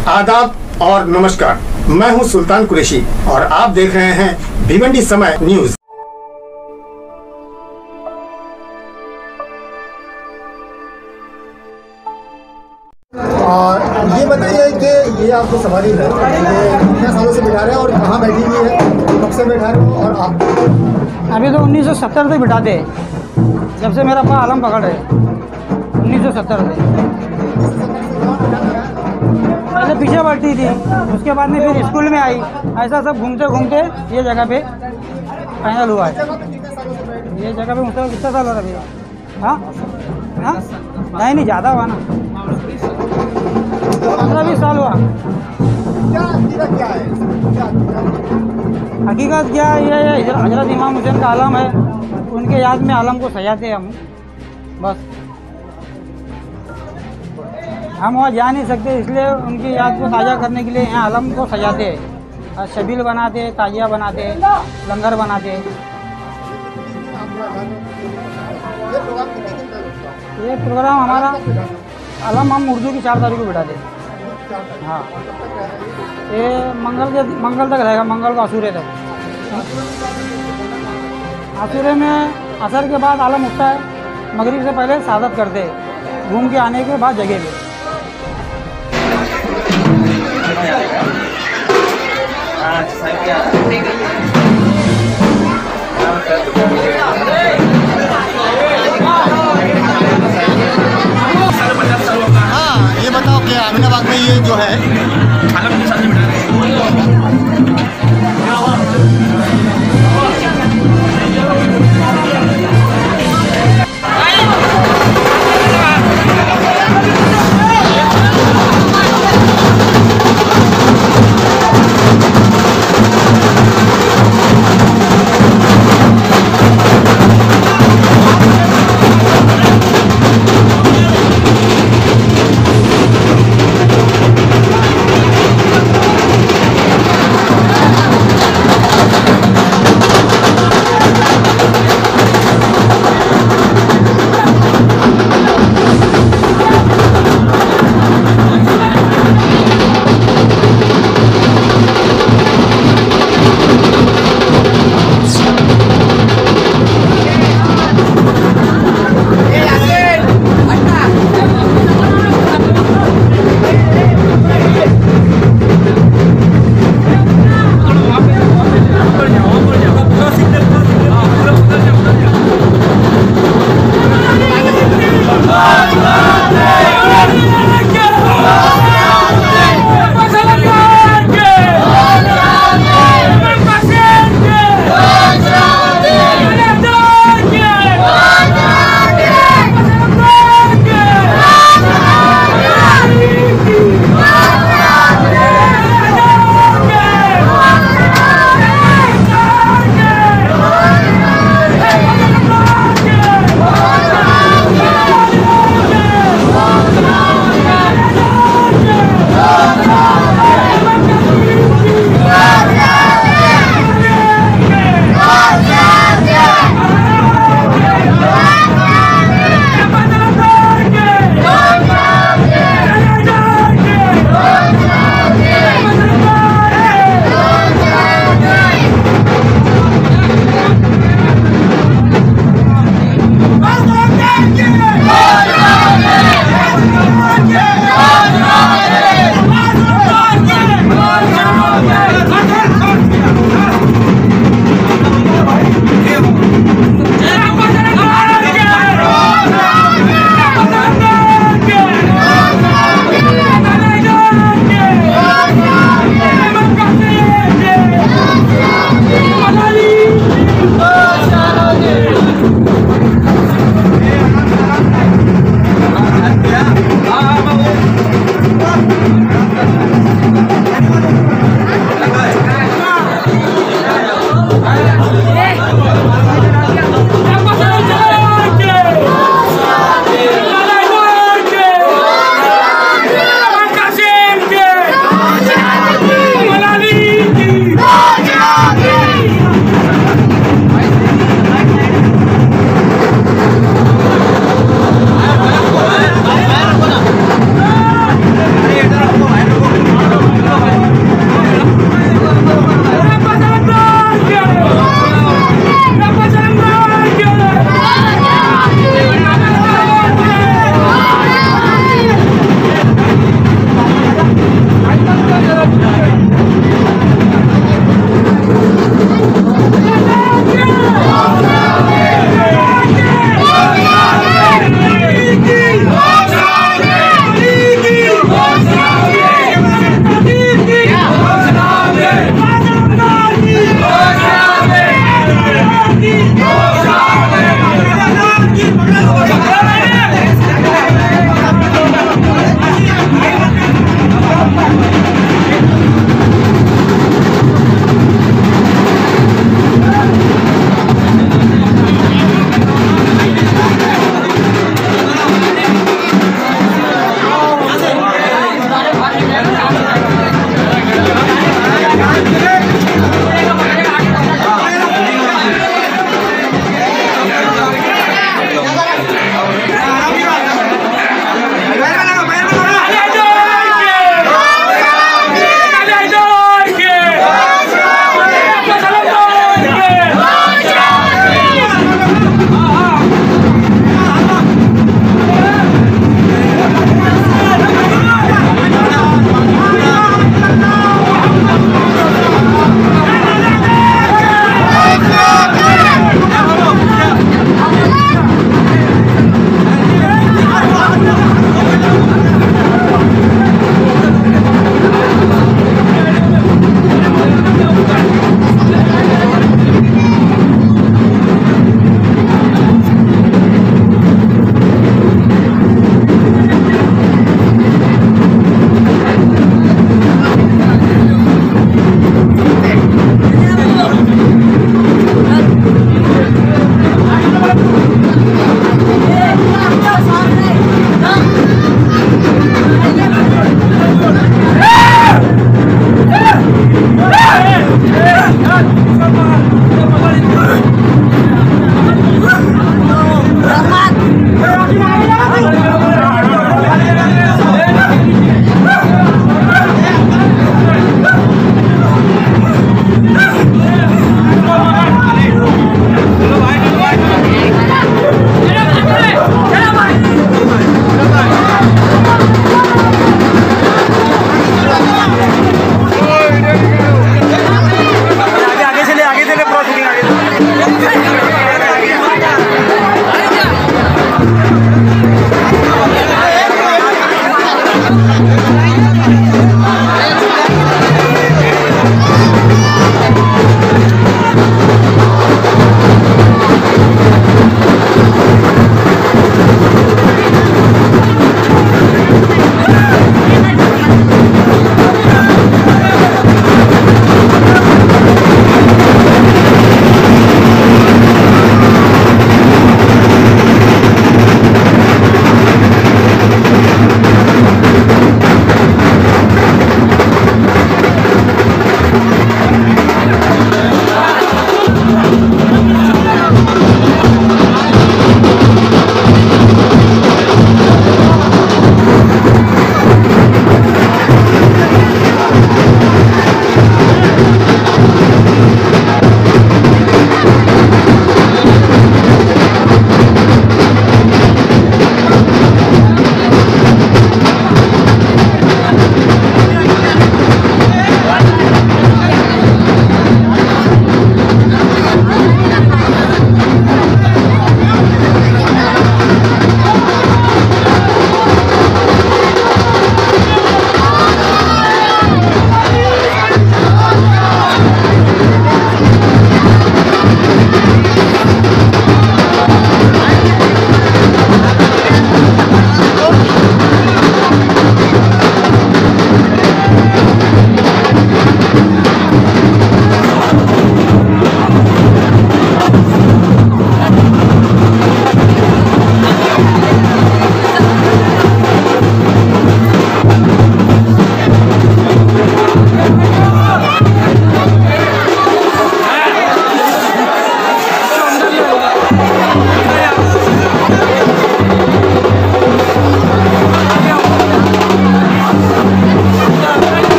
आदाब और नमस्कार, मैं हूं सुल्तान कुरैशी और आप देख रहे हैं भिवंडी समय न्यूज। और ये बताइए कि ये आपको सवारी है, ये कितने सालों से बिठा रहे हैं और कहाँ बैठी हुई है, कब से बैठा रहे हो? और आप अभी तो 1970 से बिठाते, जब से मेरा पापा आलम पकड़ रहे 1970 से। पहले पीछे बैठती थी, उसके बाद में फिर स्कूल में आई। ऐसा सब घूमते घूमते ये जगह पे फाइनल हुआ है। ये जगह पे मुझे कितना साल हो रहा है? हाँ हाँ, नहीं ज़्यादा हुआ ना, 15-20 साल हुआ। हकीकत क्या है, ये हजरत इमाम हुसैन का आलम है, उनके याद में आलम को सजाते हैं हम। बस हम वहाँ जा नहीं सकते, इसलिए उनकी याद को ताज़ा करने के लिए यहाँ आलम को सजाते हैं, शबील बनाते, ताजिया बनाते, लंगर बनाते। ये प्रोग्राम हमारा आलम हम उर्दू की 4 तारीख को बिठाते। हाँ, ये मंगल तक रहेगा, मंगल को आशूरे तक। आशूरे में असर के बाद आलम उठता है, मगरिब से पहले सादत करते, घूम के आने के बाद जगह पे। हाँ, ये बताओ कि अमीनाबाद में ये जो है आलम के साथ में बिठा रहे हैं।